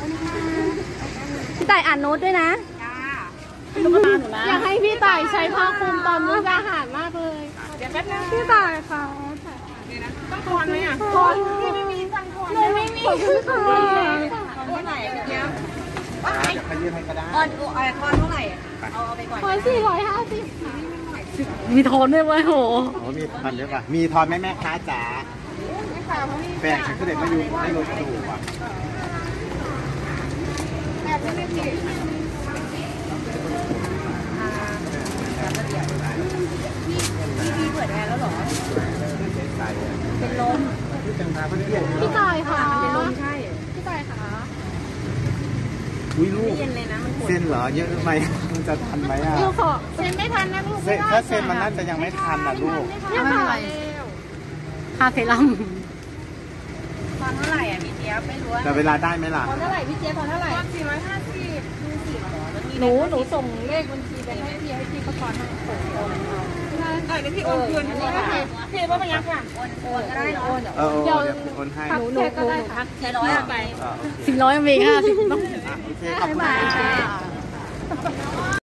พี่ต่ายอ่านโน้ตด้วยนะตุ๊กตาหนูนะอยากให้พี่ต่ายใช้ผ้าคลุมตอนมื้ออาหารมากเลยเดี๋ยวแป๊บนึงพี่ต่ายค่ะต้องทอนไหมอ่ะทอนพี่ไม่มีตังค์ทอนเลยไม่มีค่ะทอนเท่าไหร่เดี๋ยวใครยืมให้ก็ได้ทอนเท่าไหร่เอาไปก่อนทอน450มีทอนด้วยไหมโหมีทอนด้วยป่ะมีทอนแม่ค้าจ๋าแฟนฉันก็เด็กไม่อยู่ไม่รู้ถูกอ่ะพี่เปิดแอร์แล้วเหรอเป็นลมพี่ต่ายค่ะเป็นลมใช่พี่ต่ายค่ะอุ้ยลูกเส้นเหรอเยอะไหมมันจะทันไหมอ่ะลูกขอเซ็นไม่ทันนะลูกถ้าเส้นมันน่าจะยังไม่ทันนะลูกไม่เป็นไรคาเฟ่ลัมตอนเท่าไหร่อ่ะพี่เจี๊ยบไม่รู้แต่เวลาได้ไหมล่ะตอนเท่าไหร่พี่เจี๊ยบตอนเท่าไหร่450หนูส่งเลขบัญชีไปให้พี่ประกอบให้ส่งโอนเดี๋ยวพี่โอนคืนพี่ว่าเป็นยังค่ะโอนก็ได้เนาะเดี๋ยวโอนให้หนูก็ได้ค่ะ400ไป400มี50ต้องโอเคขอบคุณ